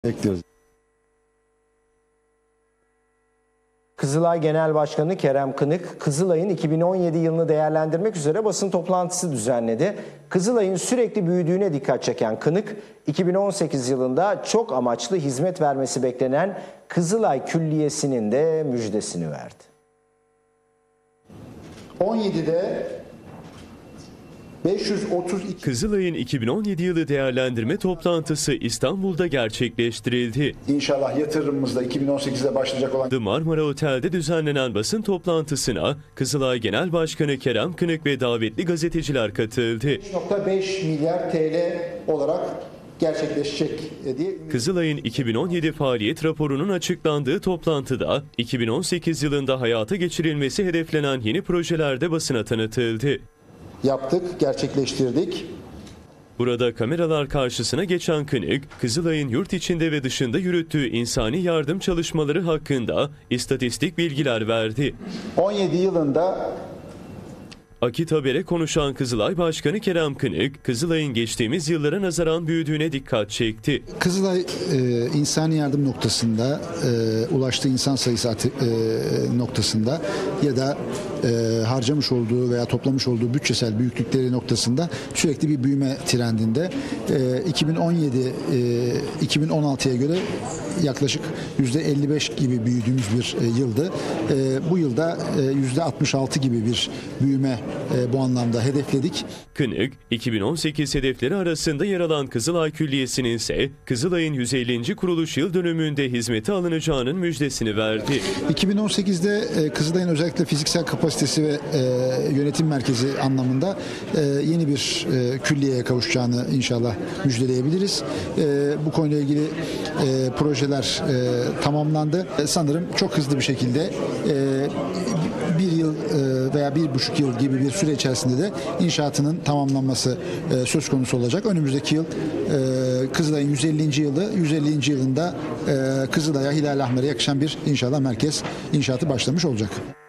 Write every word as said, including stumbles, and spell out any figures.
Bekliyoruz. Kızılay Genel Başkanı Kerem Kınık, Kızılay'ın iki bin on yedi yılını değerlendirmek üzere basın toplantısı düzenledi. Kızılay'ın sürekli büyüdüğüne dikkat çeken Kınık, iki bin on sekiz yılında çok amaçlı hizmet vermesi beklenen Kızılay Külliyesi'nin de müjdesini verdi. on yedide beş yüz otuz iki Kızılay'ın iki bin on yedi yılı değerlendirme toplantısı İstanbul'da gerçekleştirildi. İnşallah yatırımımız da iki bin on sekizde başlayacak olan The Marmara Otel'de düzenlenen basın toplantısına Kızılay Genel Başkanı Kerem Kınık ve davetli gazeteciler katıldı. beş nokta beş milyar T L olarak gerçekleşecek diye. Kızılay'ın iki bin on yedi faaliyet raporunun açıklandığı toplantıda iki bin on sekiz yılında hayata geçirilmesi hedeflenen yeni projeler de basına tanıtıldı. Yaptık, gerçekleştirdik. Burada kameralar karşısına geçen Kınık, Kızılay'ın yurt içinde ve dışında yürüttüğü insani yardım çalışmaları hakkında istatistik bilgiler verdi. on yedi yılında Akit Haber'e konuşan Kızılay Başkanı Kerem Kınık, Kızılay'ın geçtiğimiz yıllara nazaran büyüdüğüne dikkat çekti. Kızılay e, insani yardım noktasında, e, ulaştığı insan sayısı e, noktasında ya da e, harcamış olduğu veya toplamış olduğu bütçesel büyüklükleri noktasında sürekli bir büyüme trendinde. E, iki bin on yedi e, iki bin on altıya göre yaklaşık yüzde elli beş gibi büyüdüğümüz bir e, yıldı. E, bu yılda e, yüzde altmış altı gibi bir büyüme e, bu anlamda hedefledik. Kınık, iki bin on sekiz hedefleri arasında yer alan Kızılay Külliyesi'nin ise Kızılay'ın yüz ellinci kuruluş yıl dönümünde hizmete alınacağının müjdesini verdi. iki bin on sekizde e, Kızılay'ın özellikle fiziksel kapasitesi ve e, yönetim merkezi anlamında e, yeni bir e, külliyeye kavuşacağını inşallah müjdeleyebiliriz. E, bu konuyla ilgili e, projeler e, tamamlandı. E, sanırım çok hızlı bir şekilde e, bir yıl e, veya bir buçuk yıl gibi bir süre içerisinde de inşaatının tamamlanması e, söz konusu olacak. Önümüzdeki yıl e, Kızılay'ın yüz ellinci yılı, yüz ellinci yılında e, Kızılay'a, Hilal-i Ahmer'e yakışan bir inşallah merkez inşaatı başlamış olacak.